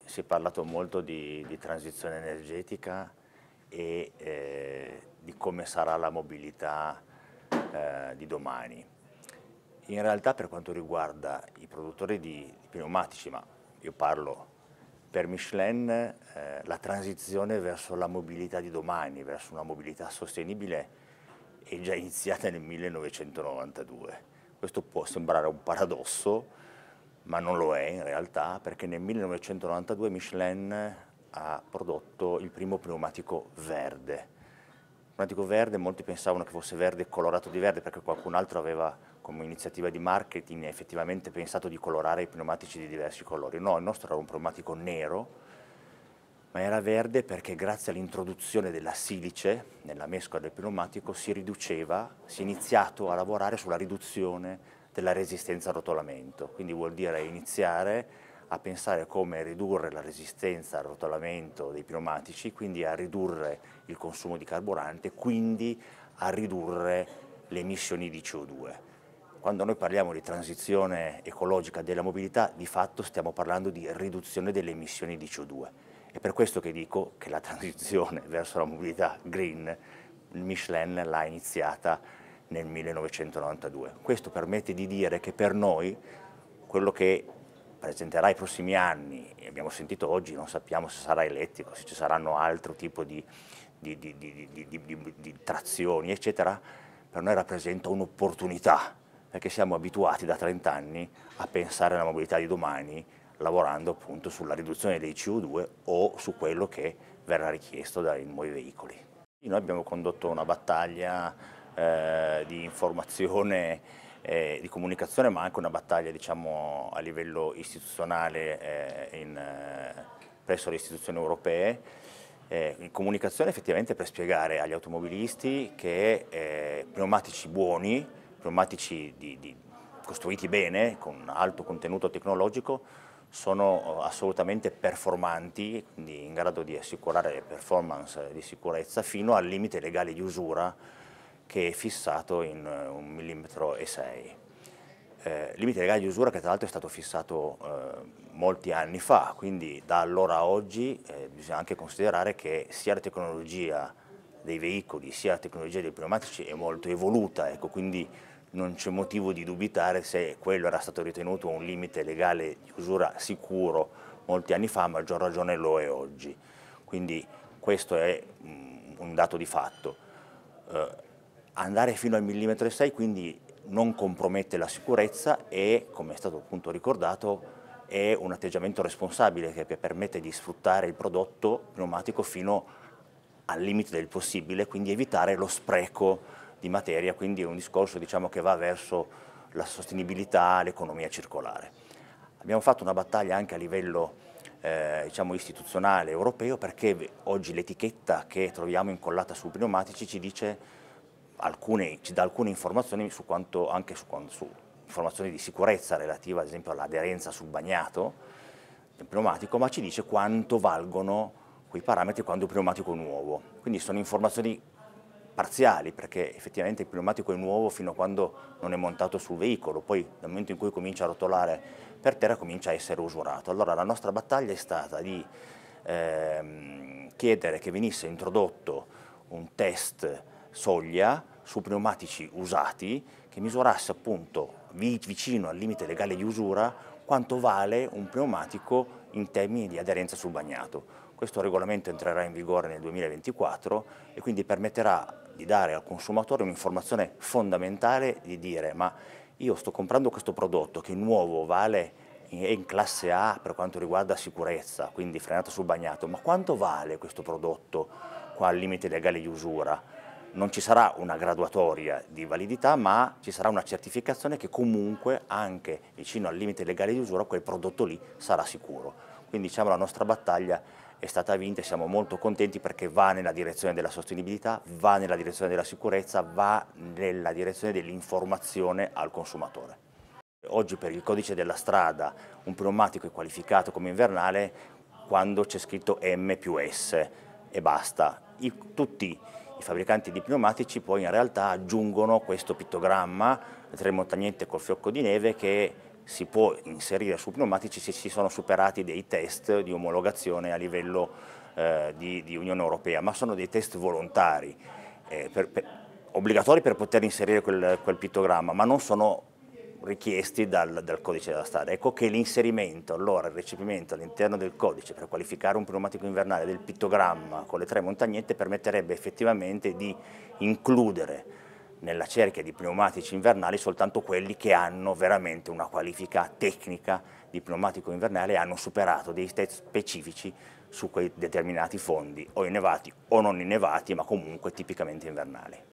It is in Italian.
si è parlato molto di transizione energetica e di come sarà la mobilità di domani. In realtà per quanto riguarda i produttori di pneumatici, ma io parlo per Michelin, la transizione verso la mobilità di domani, verso una mobilità sostenibile, è già iniziata nel 1992. Questo può sembrare un paradosso, ma non lo è in realtà, perché nel 1992 Michelin ha prodotto il primo pneumatico verde. Il pneumatico verde, molti pensavano che fosse verde colorato di verde, perché qualcun altro aveva come iniziativa di marketing effettivamente pensato di colorare i pneumatici di diversi colori. No, il nostro era un pneumatico nero, ma era verde perché grazie all'introduzione della silice nella mescola del pneumatico si è iniziato a lavorare sulla riduzione della resistenza al rotolamento, quindi vuol dire iniziare a pensare come ridurre la resistenza al rotolamento dei pneumatici, quindi a ridurre il consumo di carburante, quindi a ridurre le emissioni di CO2. Quando noi parliamo di transizione ecologica della mobilità, di fatto stiamo parlando di riduzione delle emissioni di CO2. È per questo che dico che la transizione verso la mobilità green, Michelin l'ha iniziata nel 1992. Questo permette di dire che per noi quello che presenterà i prossimi anni, e abbiamo sentito oggi, non sappiamo se sarà elettrico, se ci saranno altro tipo di trazioni, eccetera, per noi rappresenta un'opportunità, perché siamo abituati da 30 anni a pensare alla mobilità di domani lavorando appunto sulla riduzione dei CO2 o su quello che verrà richiesto dai nuovi veicoli. Noi abbiamo condotto una battaglia di informazione, di comunicazione, ma anche una battaglia diciamo, a livello istituzionale presso le istituzioni europee, in comunicazione effettivamente per spiegare agli automobilisti che pneumatici buoni, pneumatici costruiti bene, con alto contenuto tecnologico, sono assolutamente performanti, quindi in grado di assicurare le performance di sicurezza fino al limite legale di usura che è fissato in 1,6 mm. Limite legale di usura che tra l'altro è stato fissato molti anni fa, quindi da allora a oggi bisogna anche considerare che sia la tecnologia dei veicoli sia la tecnologia dei pneumatici è molto evoluta, ecco, quindi non c'è motivo di dubitare se quello era stato ritenuto un limite legale di usura sicuro molti anni fa, a maggior ragione lo è oggi. Quindi questo è un dato di fatto. Andare fino al 1,6 mm quindi non compromette la sicurezza e, come è stato appunto ricordato, è un atteggiamento responsabile che permette di sfruttare il prodotto pneumatico fino al limite del possibile, quindi evitare lo spreco di materia, quindi è un discorso diciamo, che va verso la sostenibilità, l'economia circolare. Abbiamo fatto una battaglia anche a livello diciamo, istituzionale europeo perché oggi l'etichetta che troviamo incollata sui pneumatici ci dice ci dà alcune informazioni su quanto, anche su informazioni di sicurezza relativa ad esempio all'aderenza sul bagnato del pneumatico, ma ci dice quanto valgono quei parametri quando il pneumatico è nuovo. Quindi sono informazioni parziali, perché effettivamente il pneumatico è nuovo fino a quando non è montato sul veicolo, poi dal momento in cui comincia a rotolare per terra comincia a essere usurato. Allora la nostra battaglia è stata di chiedere che venisse introdotto un test soglia su pneumatici usati che misurasse appunto vicino al limite legale di usura quanto vale un pneumatico in termini di aderenza sul bagnato. Questo regolamento entrerà in vigore nel 2024 e quindi permetterà di dare al consumatore un'informazione fondamentale di dire ma io sto comprando questo prodotto che nuovo vale è in classe A per quanto riguarda sicurezza, quindi frenato sul bagnato, ma quanto vale questo prodotto qua al limite legale di usura? Non ci sarà una graduatoria di validità, ma ci sarà una certificazione che comunque anche vicino al limite legale di usura quel prodotto lì sarà sicuro. Quindi diciamo la nostra battaglia è stata vinta e siamo molto contenti perché va nella direzione della sostenibilità, va nella direzione della sicurezza, va nella direzione dell'informazione al consumatore. Oggi per il codice della strada un pneumatico è qualificato come invernale quando c'è scritto M più S e basta. Tutti i fabbricanti di pneumatici poi in realtà aggiungono questo pittogramma, le tre montagnette col fiocco di neve, che si può inserire su pneumatici se si sono superati dei test di omologazione a livello di Unione Europea, ma sono dei test volontari, obbligatori per poter inserire quel pittogramma, ma non sono richiesti dal codice della strada. Ecco che l'inserimento, allora il recepimento all'interno del codice per qualificare un pneumatico invernale del pittogramma con le 3 montagnette permetterebbe effettivamente di includere nella cerchia di pneumatici invernali soltanto quelli che hanno veramente una qualifica tecnica di pneumatico invernale e hanno superato dei test specifici su quei determinati fondi, o innevati o non innevati, ma comunque tipicamente invernali.